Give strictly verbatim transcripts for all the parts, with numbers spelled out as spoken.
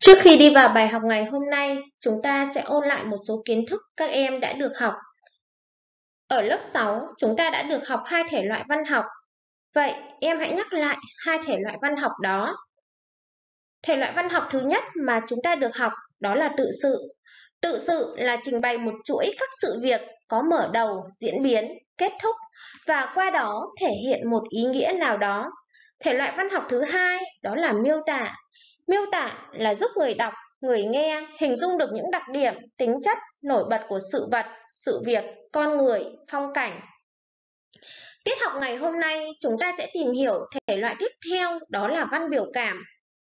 Trước khi đi vào bài học ngày hôm nay, chúng ta sẽ ôn lại một số kiến thức các em đã được học. Ở lớp sáu, chúng ta đã được học hai thể loại văn học. Vậy, em hãy nhắc lại hai thể loại văn học đó. Thể loại văn học thứ nhất mà chúng ta được học đó là tự sự. Tự sự là trình bày một chuỗi các sự việc có mở đầu, diễn biến, kết thúc và qua đó thể hiện một ý nghĩa nào đó. Thể loại văn học thứ hai đó là miêu tả. Miêu tả là giúp người đọc, người nghe hình dung được những đặc điểm, tính chất nổi bật của sự vật, sự việc, con người, phong cảnh. Tiết học ngày hôm nay chúng ta sẽ tìm hiểu thể loại tiếp theo đó là văn biểu cảm.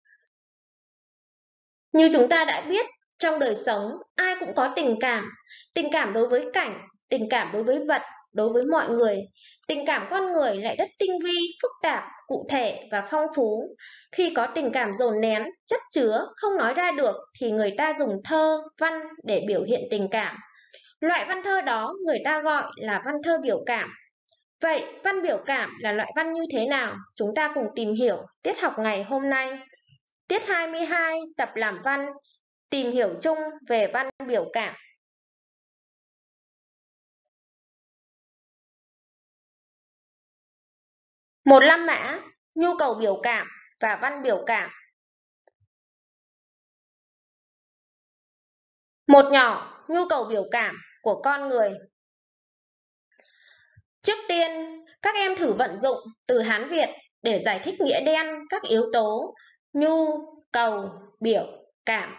Như chúng ta đã biết, trong đời sống ai cũng có tình cảm, tình cảm đối với cảnh, tình cảm đối với vật, đối với mọi người. Tình cảm con người lại rất tinh vi, phức tạp, cụ thể và phong phú. Khi có tình cảm dồn nén, chất chứa, không nói ra được thì người ta dùng thơ, văn để biểu hiện tình cảm. Loại văn thơ đó người ta gọi là văn thơ biểu cảm. Vậy văn biểu cảm là loại văn như thế nào? Chúng ta cùng tìm hiểu tiết học ngày hôm nay. Tiết hai mươi hai, tập làm văn, tìm hiểu chung về văn biểu cảm. Một lăm mã, nhu cầu biểu cảm và văn biểu cảm. Một nhỏ, nhu cầu biểu cảm của con người. Trước tiên, các em thử vận dụng từ Hán Việt để giải thích nghĩa đen các yếu tố nhu, cầu, biểu, cảm.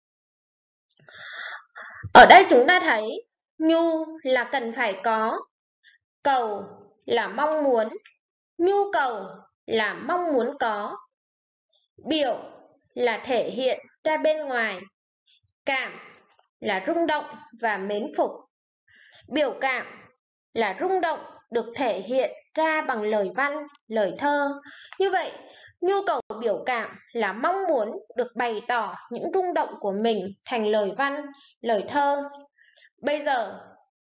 Ở đây chúng ta thấy nhu là cần phải có, cầu là mong muốn, nhu cầu là mong muốn có, biểu là thể hiện ra bên ngoài, cảm là rung động và mến phục. Biểu cảm là rung động được thể hiện ra bằng lời văn, lời thơ. Như vậy, nhu cầu biểu cảm là mong muốn được bày tỏ những rung động của mình thành lời văn, lời thơ. Bây giờ,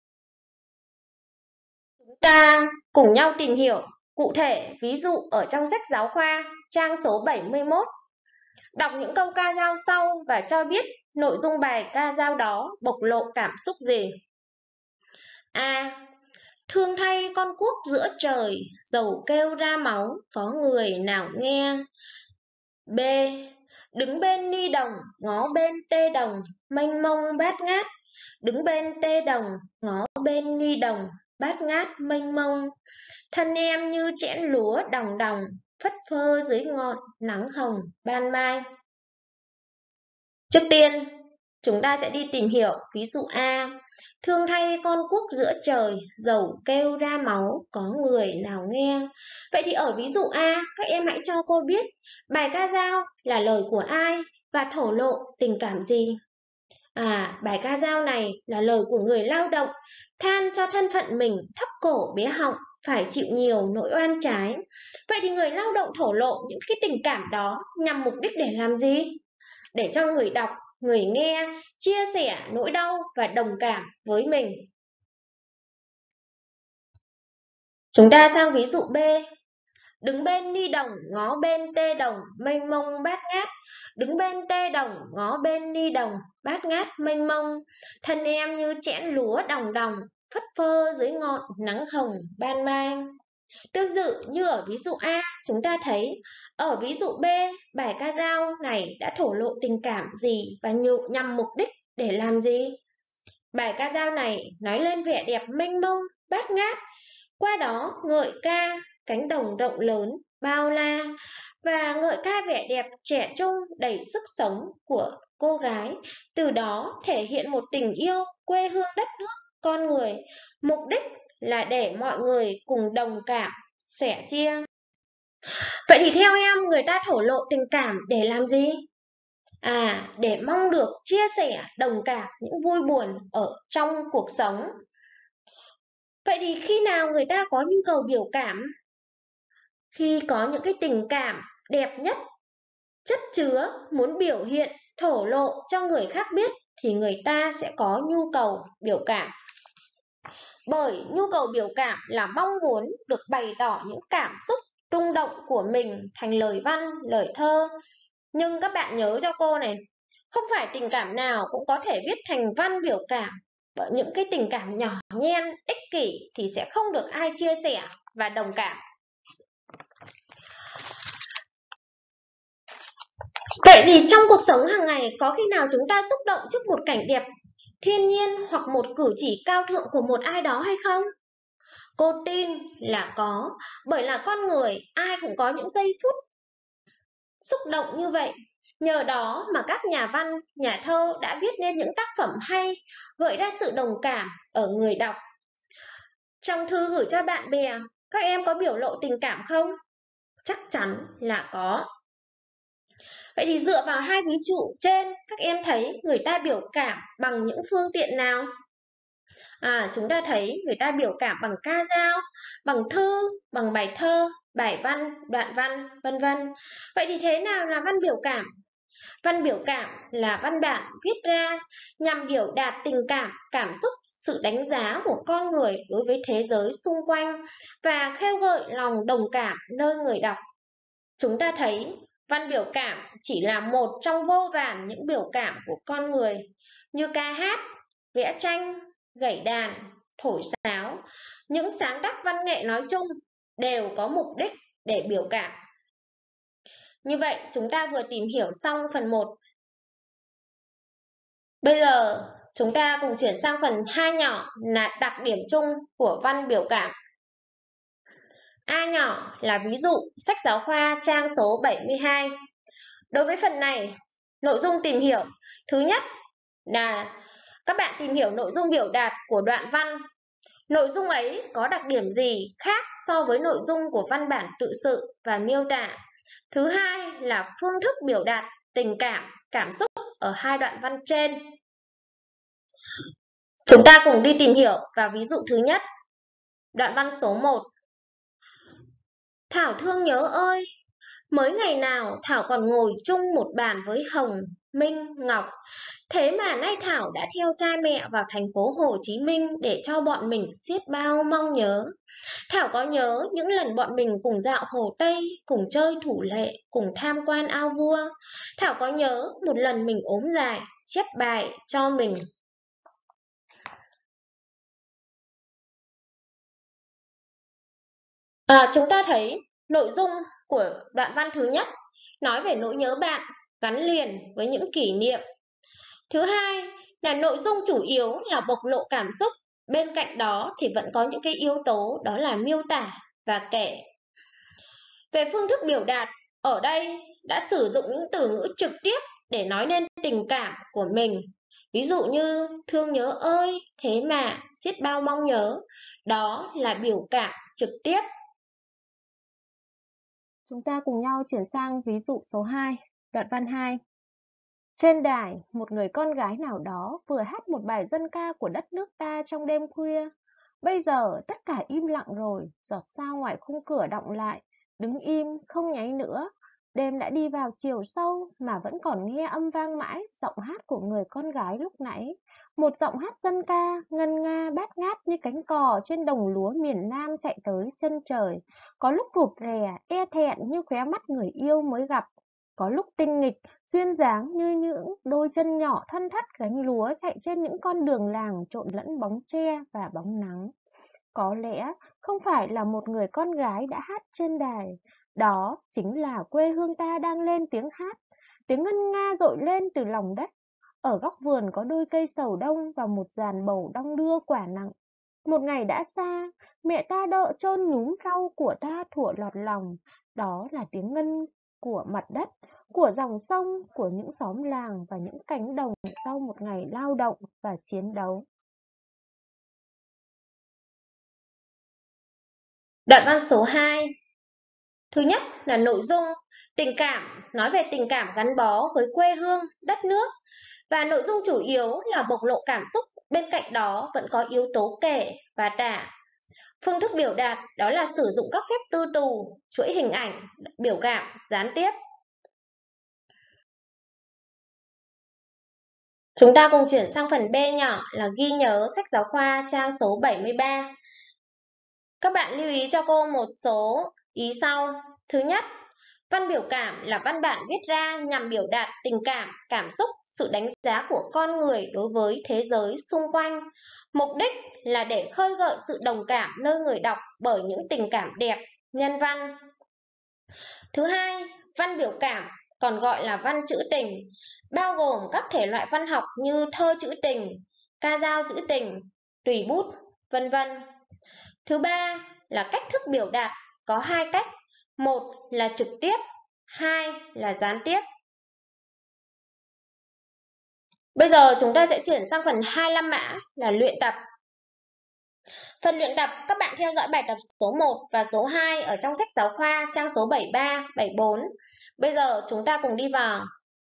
chúng ta cùng nhau tìm hiểu cụ thể ví dụ ở trong sách giáo khoa, trang số bảy mươi mốt. Đọc những câu ca dao sau và cho biết nội dung bài ca dao đó bộc lộ cảm xúc gì. A. Thương thay con cuốc giữa trời, dầu kêu ra máu, có người nào nghe. B. Đứng bên ni đồng, ngó bên tê đồng, mênh mông bát ngát. Đứng bên tê đồng, ngó bên ni đồng, bát ngát mênh mông. Thân em như chẽn lúa đồng đồng, phất phơ dưới ngọn nắng hồng ban mai. Trước tiên, chúng ta sẽ đi tìm hiểu ví dụ A. Thương thay con cuốc giữa trời, dầu kêu ra máu, có người nào nghe. Vậy thì ở ví dụ A, các em hãy cho cô biết bài ca dao là lời của ai và thổ lộ tình cảm gì. À, bài ca dao này là lời của người lao động, than cho thân phận mình thấp cổ bé họng, phải chịu nhiều nỗi oan trái. Vậy thì người lao động thổ lộ những cái tình cảm đó nhằm mục đích để làm gì? Để cho người đọc, người nghe chia sẻ nỗi đau và đồng cảm với mình. Chúng ta sang ví dụ B. Đứng bên ni đồng, ngó bên tê đồng, mênh mông bát ngát. Đứng bên tê đồng, ngó bên ni đồng, bát ngát mênh mông. Thân em như chẽn lúa đồng đồng, phất phơ dưới ngọn nắng hồng ban mai. Tương tự như ở ví dụ A, chúng ta thấy ở ví dụ B, bài ca dao này đã thổ lộ tình cảm gì và nhằm mục đích để làm gì? Bài ca dao này nói lên vẻ đẹp mênh mông, bát ngát, qua đó ngợi ca cánh đồng rộng lớn, bao la và ngợi ca vẻ đẹp trẻ trung đầy sức sống của cô gái, từ đó thể hiện một tình yêu quê hương đất nước, con người, mục đích là để mọi người cùng đồng cảm, sẻ chia. Vậy thì theo em, người ta thổ lộ tình cảm để làm gì? À, để mong được chia sẻ, đồng cảm những vui buồn ở trong cuộc sống. Vậy thì khi nào người ta có nhu cầu biểu cảm? Khi có những cái tình cảm đẹp nhất, chất chứa, muốn biểu hiện, thổ lộ cho người khác biết thì người ta sẽ có nhu cầu biểu cảm. Bởi nhu cầu biểu cảm là mong muốn được bày tỏ những cảm xúc, rung động của mình thành lời văn, lời thơ. Nhưng các bạn nhớ cho cô này, Không phải tình cảm nào cũng có thể viết thành văn biểu cảm, bởi những cái tình cảm nhỏ nhen, ích kỷ thì sẽ không được ai chia sẻ và đồng cảm. Vậy thì trong cuộc sống hàng ngày có khi nào chúng ta xúc động trước một cảnh đẹp thiên nhiên hoặc một cử chỉ cao thượng của một ai đó hay không? Cô tin là có, bởi là con người ai cũng có những giây phút xúc động như vậy. Nhờ đó mà các nhà văn, nhà thơ đã viết nên những tác phẩm hay, gợi ra sự đồng cảm ở người đọc. Trong thư gửi cho bạn bè, các em có biểu lộ tình cảm không? Chắc chắn là có. Vậy thì dựa vào hai ví dụ trên, các em thấy người ta biểu cảm bằng những phương tiện nào? À, chúng ta thấy người ta biểu cảm bằng ca dao, bằng thư, bằng bài thơ, bài văn, đoạn văn, vân vân. Vậy thì thế nào là văn biểu cảm? Văn biểu cảm là văn bản viết ra nhằm biểu đạt tình cảm, cảm xúc, sự đánh giá của con người đối với thế giới xung quanh và khêu gợi lòng đồng cảm nơi người đọc. Chúng ta thấy văn biểu cảm chỉ là một trong vô vàn những biểu cảm của con người như ca hát, vẽ tranh, gảy đàn, thổi sáo. Những sáng tác văn nghệ nói chung đều có mục đích để biểu cảm. Như vậy chúng ta vừa tìm hiểu xong phần một. Bây giờ chúng ta cùng chuyển sang phần hai nhỏ là đặc điểm chung của văn biểu cảm. A nhỏ là ví dụ sách giáo khoa trang số bảy mươi hai. Đối với phần này, nội dung tìm hiểu thứ nhất là các bạn tìm hiểu nội dung biểu đạt của đoạn văn. Nội dung ấy có đặc điểm gì khác so với nội dung của văn bản tự sự và miêu tả. Thứ hai là phương thức biểu đạt tình cảm, cảm xúc ở hai đoạn văn trên. Chúng ta cùng đi tìm hiểu vào ví dụ thứ nhất. Đoạn văn số một. Thảo thương nhớ ơi, mới ngày nào Thảo còn ngồi chung một bàn với Hồng, Minh, Ngọc. Thế mà nay Thảo đã theo cha mẹ vào thành phố Hồ Chí Minh để cho bọn mình xiết bao mong nhớ. Thảo có nhớ những lần bọn mình cùng dạo Hồ Tây, cùng chơi thủ lệ, cùng tham quan ao vua. Thảo có nhớ một lần mình ốm dài, chép bài cho mình. À, chúng ta thấy nội dung của đoạn văn thứ nhất nói về nỗi nhớ bạn gắn liền với những kỷ niệm. Thứ hai là nội dung chủ yếu là bộc lộ cảm xúc, bên cạnh đó thì vẫn có những cái yếu tố đó là miêu tả và kể. Về phương thức biểu đạt, ở đây đã sử dụng những từ ngữ trực tiếp để nói lên tình cảm của mình. Ví dụ như thương nhớ ơi, thế mà, xiết bao mong nhớ, đó là biểu cảm trực tiếp. Chúng ta cùng nhau chuyển sang ví dụ số hai, đoạn văn hai. Trên đài, một người con gái nào đó vừa hát một bài dân ca của đất nước ta trong đêm khuya. Bây giờ tất cả im lặng rồi, giọt sao ngoài khung cửa đọng lại, đứng im, không nháy nữa. Đêm đã đi vào chiều sâu mà vẫn còn nghe âm vang mãi giọng hát của người con gái lúc nãy. Một giọng hát dân ca, ngân nga bát ngát như cánh cò trên đồng lúa miền Nam chạy tới chân trời. Có lúc rụt rè, e thẹn như khóe mắt người yêu mới gặp. Có lúc tinh nghịch, duyên dáng như những đôi chân nhỏ thon thắt gánh lúa chạy trên những con đường làng trộn lẫn bóng tre và bóng nắng. Có lẽ không phải là một người con gái đã hát trên đài, đó chính là quê hương ta đang lên tiếng hát, tiếng ngân nga dội lên từ lòng đất. Ở góc vườn có đôi cây sầu đông và một giàn bầu đong đưa quả nặng. Một ngày đã xa, mẹ ta đỡ chôn nhúm rau của ta thuở lọt lòng, đó là tiếng ngân của mặt đất, của dòng sông, của những xóm làng và những cánh đồng sau một ngày lao động và chiến đấu. Đoạn văn số hai. Thứ nhất là nội dung tình cảm, nói về tình cảm gắn bó với quê hương, đất nước. Và nội dung chủ yếu là bộc lộ cảm xúc, bên cạnh đó vẫn có yếu tố kể và tả. Phương thức biểu đạt đó là sử dụng các phép tư tù, chuỗi hình ảnh, biểu cảm, gián tiếp. Chúng ta cùng chuyển sang phần B nhỏ là ghi nhớ sách giáo khoa trang số bảy mươi ba. Các bạn lưu ý cho cô một số ý sau. Thứ nhất, Văn biểu cảm là văn bản viết ra nhằm biểu đạt tình cảm, cảm xúc, sự đánh giá của con người đối với thế giới xung quanh. Mục đích là để khơi gợi sự đồng cảm nơi người đọc bởi những tình cảm đẹp, nhân văn. Thứ hai, văn biểu cảm còn gọi là văn trữ tình, bao gồm các thể loại văn học như thơ trữ tình, ca dao trữ tình, tùy bút, vân vân. Thứ ba là cách thức biểu đạt, có hai cách, một là trực tiếp, hai là gián tiếp. Bây giờ chúng ta sẽ chuyển sang phần hai mươi lăm mã là luyện tập. Phần luyện tập, các bạn theo dõi bài tập số một và số hai ở trong sách giáo khoa trang số bảy mươi ba, bảy mươi bốn. Bây giờ chúng ta cùng đi vào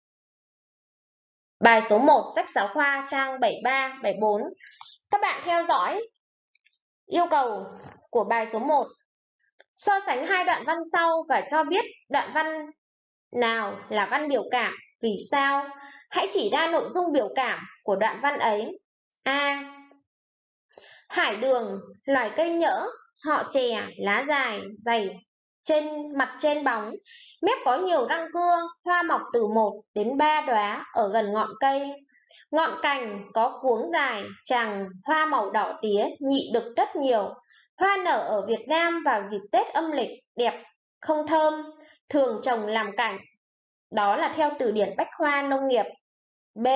bài số một sách giáo khoa trang bảy mươi ba, bảy mươi bốn. Các bạn theo dõi yêu cầu của bài số một. So sánh hai đoạn văn sau và cho biết đoạn văn nào là văn biểu cảm, vì sao? Hãy chỉ ra nội dung biểu cảm của đoạn văn ấy. A. Hải đường, loài cây nhỡ, họ chè, lá dài, dày, trên mặt trên bóng, mép có nhiều răng cưa, hoa mọc từ một đến ba đóa ở gần ngọn cây. Ngọn cành có cuống dài, tràng, hoa màu đỏ tía, nhị đực rất nhiều. Hoa nở ở Việt Nam vào dịp Tết âm lịch, đẹp, không thơm, thường trồng làm cảnh. Đó là theo từ điển Bách khoa Nông nghiệp. B.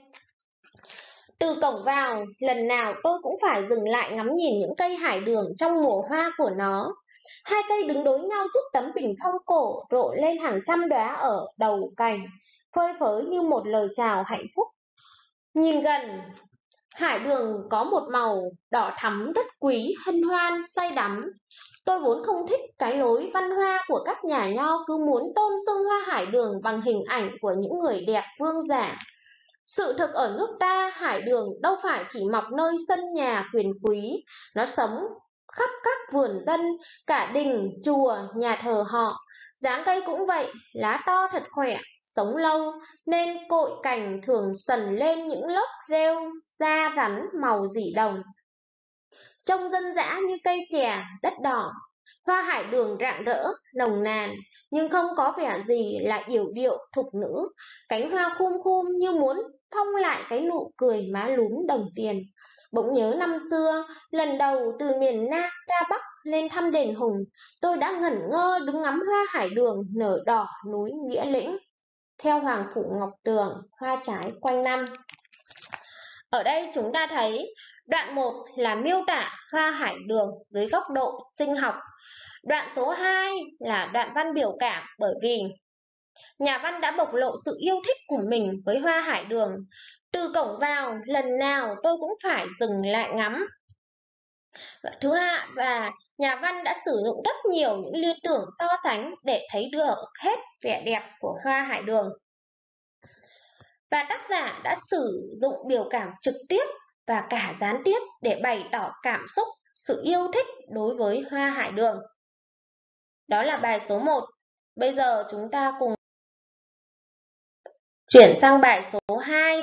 Từ cổng vào, lần nào tôi cũng phải dừng lại ngắm nhìn những cây hải đường trong mùa hoa của nó. Hai cây đứng đối nhau trước tấm bình phong cổ rộ lên hàng trăm đóa ở đầu cành, phơi phới như một lời chào hạnh phúc. Nhìn gần, hải đường có một màu đỏ thắm rất quý, hân hoan, say đắm. Tôi vốn không thích cái lối văn hoa của các nhà nho cứ muốn tôn xưng hoa hải đường bằng hình ảnh của những người đẹp vương giả. Sự thực ở nước ta, hải đường đâu phải chỉ mọc nơi sân nhà quyền quý, nó sống khắp các vườn dân, cả đình, chùa, nhà thờ họ. Dáng cây cũng vậy, lá to thật khỏe, sống lâu, nên cội cành thường sần lên những lớp rêu, da rắn màu dỉ đồng. Trông dân dã như cây chè, đất đỏ. Hoa hải đường rạng rỡ, nồng nàn, nhưng không có vẻ gì là yểu điệu, thục nữ. Cánh hoa khum khum như muốn thông lại cái nụ cười má lúm đồng tiền. Bỗng nhớ năm xưa, lần đầu từ miền Nam ra Bắc lên thăm đền Hùng, tôi đã ngẩn ngơ đứng ngắm hoa hải đường nở đỏ núi Nghĩa Lĩnh. Theo Hoàng Phủ Ngọc Tường, hoa trái quanh năm. Ở đây chúng ta thấy đoạn một là miêu tả hoa hải đường dưới góc độ sinh học. Đoạn số hai là đoạn văn biểu cảm, bởi vì nhà văn đã bộc lộ sự yêu thích của mình với hoa hải đường. Từ cổng vào, lần nào tôi cũng phải dừng lại ngắm. Thứ hai, và nhà văn đã sử dụng rất nhiều những liên tưởng so sánh để thấy được hết vẻ đẹp của hoa hải đường. Và tác giả đã sử dụng biểu cảm trực tiếp và cả gián tiếp để bày tỏ cảm xúc, sự yêu thích đối với hoa hải đường. Đó là bài số một. Bây giờ chúng ta cùng chuyển sang bài số hai.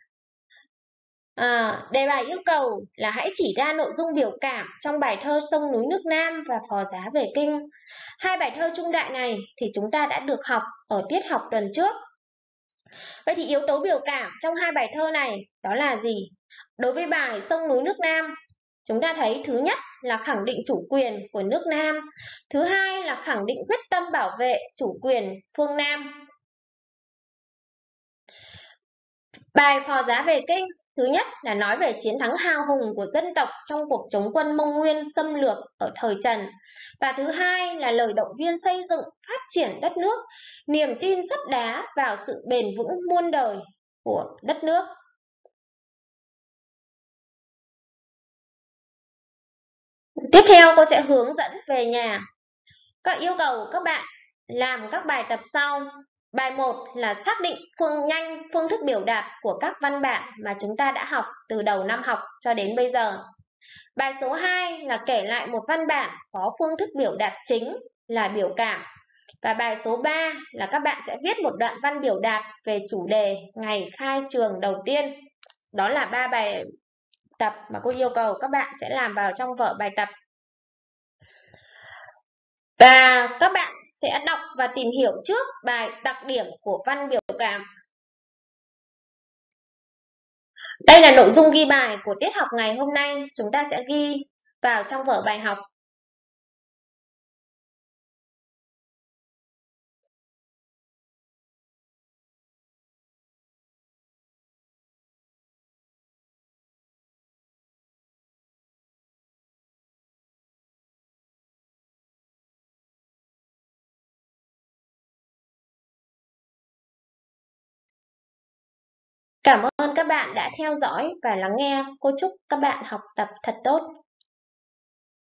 À, đề bài yêu cầu là hãy chỉ ra nội dung biểu cảm trong bài thơ Sông núi nước Nam và Phò giá về kinh. Hai bài thơ trung đại này thì chúng ta đã được học ở tiết học tuần trước. Vậy thì yếu tố biểu cảm trong hai bài thơ này đó là gì? Đối với bài Sông núi nước Nam, chúng ta thấy thứ nhất là khẳng định chủ quyền của nước Nam, thứ hai là khẳng định quyết tâm bảo vệ chủ quyền phương Nam. Bài Phò giá về kinh, thứ nhất là nói về chiến thắng hào hùng của dân tộc trong cuộc chống quân Mông Nguyên xâm lược ở thời Trần. Và thứ hai là lời động viên xây dựng, phát triển đất nước, niềm tin sắt đá vào sự bền vững muôn đời của đất nước. Tiếp theo cô sẽ hướng dẫn về nhà. Các yêu cầu các bạn làm các bài tập sau. Bài một là xác định phương nhanh phương thức biểu đạt của các văn bản mà chúng ta đã học từ đầu năm học cho đến bây giờ. Bài số hai là kể lại một văn bản có phương thức biểu đạt chính là biểu cảm. Và bài số ba là các bạn sẽ viết một đoạn văn biểu đạt về chủ đề ngày khai trường đầu tiên. Đó là ba bài tập mà cô yêu cầu các bạn sẽ làm vào trong vở bài tập. Và các bạn sẽ đọc và tìm hiểu trước bài đặc điểm của văn biểu cảm. Đây là nội dung ghi bài của tiết học ngày hôm nay, chúng ta sẽ ghi vào trong vở bài học. Cảm ơn các bạn đã theo dõi và lắng nghe. Cô chúc các bạn học tập thật tốt.